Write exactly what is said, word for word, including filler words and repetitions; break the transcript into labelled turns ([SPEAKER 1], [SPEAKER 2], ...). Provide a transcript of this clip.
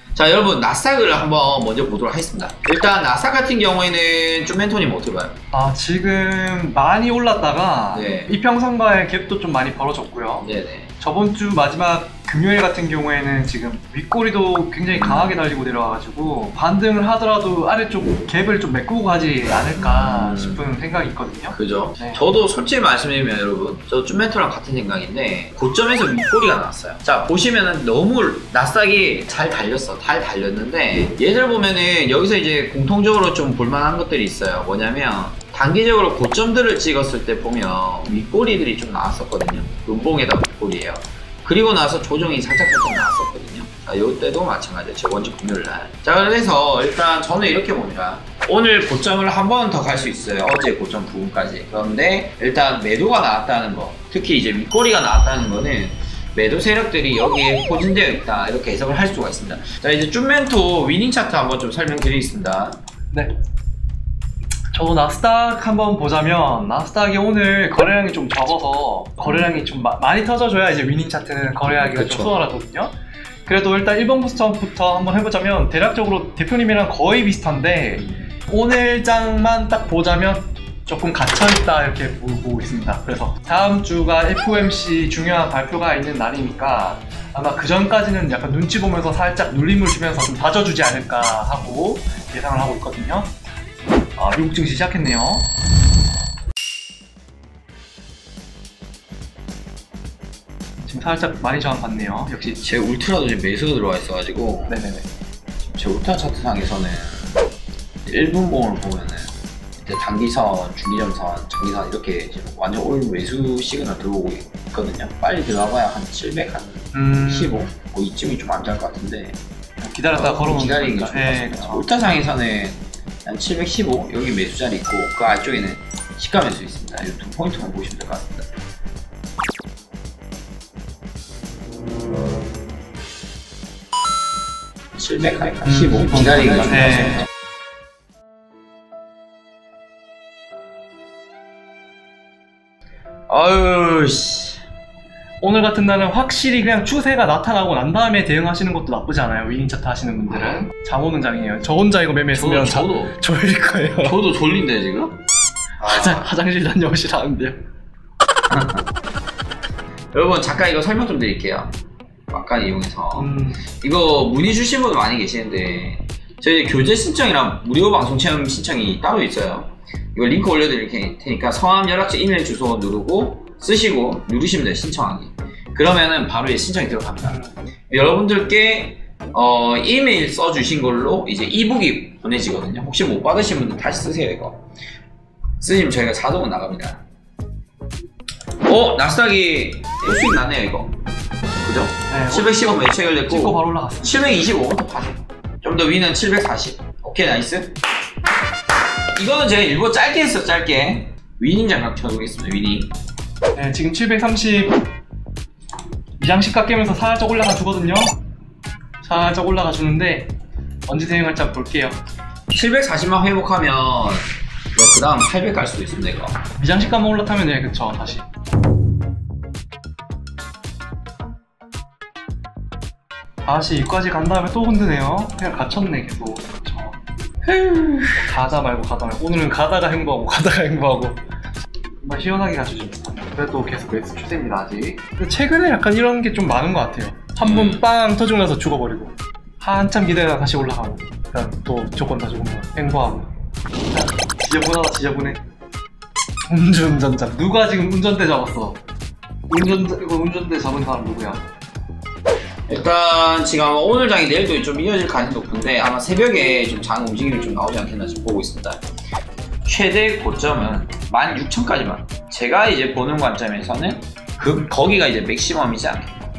[SPEAKER 1] 자, 여러분 나스닥을 한번 먼저 보도록 하겠습니다. 일단 나스닥 같은 경우에는 좀 멘토님 어떻게 봐요?
[SPEAKER 2] 아, 지금 많이 올랐다가
[SPEAKER 1] 네.
[SPEAKER 2] 이평선과의 갭도 좀 많이 벌어졌고요.
[SPEAKER 1] 네네.
[SPEAKER 2] 저번 주 마지막 금요일 같은 경우에는 지금 윗꼬리도 굉장히 강하게 달리고 내려와가지고 반등을 하더라도 아래쪽 갭을 좀 메꾸고 가지 않을까
[SPEAKER 1] 음.
[SPEAKER 2] 싶은 생각이 있거든요.
[SPEAKER 1] 그죠?
[SPEAKER 2] 네.
[SPEAKER 1] 저도 솔직히 말씀드리면 여러분, 저 쭈멘토랑 같은 생각인데 고점에서 윗꼬리가 나왔어요. 자, 보시면은 너무 나스닥이 잘 달렸어. 잘 달렸는데 얘들 보면은 여기서 이제 공통적으로 좀 볼만한 것들이 있어요. 뭐냐면 단기적으로 고점들을 찍었을 때 보면 윗꼬리들이 좀 나왔었거든요. 음봉에다 윗꼬리예요. 그리고 나서 조정이 살짝살짝 나왔었거든요. 자, 요때도 마찬가지예요. 저번 주 금요일날. 자, 그래서 일단 저는 이렇게 봅니다. 오늘 고점을 한 번 더 갈 수 있어요. 어제 고점 부분까지. 그런데 일단 매도가 나왔다는 거, 특히 이제 윗꼬리가 나왔다는 거는 매도 세력들이 여기에 포진되어 있다, 이렇게 해석을 할 수가 있습니다. 자, 이제 쭈멘토 위닝 차트 한번 좀 설명드리겠습니다.
[SPEAKER 2] 네. 저 나스닥 한번 보자면 나스닥이 오늘 거래량이 좀 적어서 거래량이 좀 마, 많이 터져줘야 이제 위닝 차트는 거래하기가
[SPEAKER 1] 그쵸.
[SPEAKER 2] 좀 수월하거든요. 그래도 일단 일 번 부스터부터 한번 해보자면 대략적으로 대표님이랑 거의 비슷한데 오늘 장만 딱 보자면 조금 갇혀있다 이렇게 보고 있습니다. 그래서 다음 주가 에프오엠씨 중요한 발표가 있는 날이니까 아마 그 전까지는 약간 눈치 보면서 살짝 눌림을 주면서 좀 다져주지 않을까 하고 예상을 하고 있거든요. 아, 미국 증시 시작했네요. 지금 살짝 많이 저항받네요. 역시.
[SPEAKER 1] 제 울트라도 지금 매수가 들어와 있어가지고
[SPEAKER 2] 네네네.
[SPEAKER 1] 제 울트라 차트상에서는 일 분봉을 보면은 이제 단기선, 중기점선, 장기선 이렇게 지금 완전 올 매수 시그널 들어오고 있거든요. 빨리 들어가봐야 한 칠백십오?
[SPEAKER 2] 음...
[SPEAKER 1] 뭐 이쯤이 좀 안 될 것 같은데
[SPEAKER 2] 기다렸다가 걸어놓는
[SPEAKER 1] 기다리는 게
[SPEAKER 2] 거니까.
[SPEAKER 1] 좋을 것
[SPEAKER 2] 네,
[SPEAKER 1] 같습니다.
[SPEAKER 2] 그쵸.
[SPEAKER 1] 울타상에서는 한 칠백십오, 여기 매수 자리 있고 그 아래쪽에는 시가 매수 있습니다. 이 두 포인트만 보시면 될 것 같습니다. 칠백십오
[SPEAKER 2] 음,
[SPEAKER 1] 기다리는 게 좋을 것
[SPEAKER 2] 네.
[SPEAKER 1] 같습니다. 아유 씨.
[SPEAKER 2] 오늘 같은 날은 확실히 그냥 추세가 나타나고 난 다음에 대응하시는 것도 나쁘지 않아요. 위닝 차트 하시는 분들은. 잠 오는 장이에요. 저 혼자 이거 매매했으면
[SPEAKER 1] 저도, 저도.
[SPEAKER 2] 졸릴 거예요.
[SPEAKER 1] 저도 졸린데 지금?
[SPEAKER 2] 화장, 화장실 다녀오시라는데요.
[SPEAKER 1] 여러분 잠깐 이거 설명 좀 드릴게요. 막간 이용해서
[SPEAKER 2] 음...
[SPEAKER 1] 이거 문의 주신 분 많이 계시는데 저희 교재 신청이랑 무료 방송 체험 신청이 따로 있어요. 이거 링크 올려드릴 테니까 성함, 연락처, 이메일 주소 누르고 쓰시고 누르시면 돼요. 신청하기. 그러면은 바로 신청이 들어갑니다. 여러분들께 어, 이메일 써주신 걸로 이제 이북이 보내지거든요. 혹시 못 받으신 분들 다시 쓰세요. 이거 쓰시면 저희가 자동으로 나갑니다. 어? 나스닥이 수익 나네요. 이거 그죠?
[SPEAKER 2] 네,
[SPEAKER 1] 칠백십오 매체결 됐고
[SPEAKER 2] 찍고 바로 올라갔어요.
[SPEAKER 1] 칠백이십오 더 파세요. 좀 더 위는 칠백사십. 오케이, 나이스. 이거는 제가 일부러 짧게 했어. 짧게 위닝 장갑 쳐보겠습니다. 위닝.
[SPEAKER 2] 네, 지금 칠백삼십 미장시가 깨면서 살짝 올라가 주거든요. 살짝 올라가 주는데 언제 대응할지 한번 볼게요.
[SPEAKER 1] 칠백사십만 회복하면 그 다음 팔백 갈 수도 있습니다. 이거
[SPEAKER 2] 미장시가만 올라타면 네, 그쵸. 다시 다시 여기까지 간 다음에 또 흔드네요. 그냥 갇혔네 계속. 그쵸. 가다 말고 가다 말고. 오늘은 가다가 행보하고 가다가 행보하고 정말 시원하게 가주죠. 그래도 계속 매수 추세입니다 아직. 근데 최근에 약간 이런 게 좀 많은 것 같아요. 한 번 빵 터지고 나서 죽어버리고 한참 기다리다가 다시 올라가고 그다음 또 조건 다 죽으면 행보하고. 자, 지저분하다 지저분해. 음주운전자 누가 지금 운전대 잡았어? 운전대 이거 운전대 잡은 사람 누구야?
[SPEAKER 1] 일단 지금 아마 오늘 장이 내일도 좀 이어질 가능성이 높은데 아마 새벽에 좀 장 움직임이 좀 나오지 않겠나 지금 보고 있습니다. 최대 고점은 만 육천까지만 제가 이제 보는 관점에서는 그 거기가 이제 맥시멈이지 않겠나.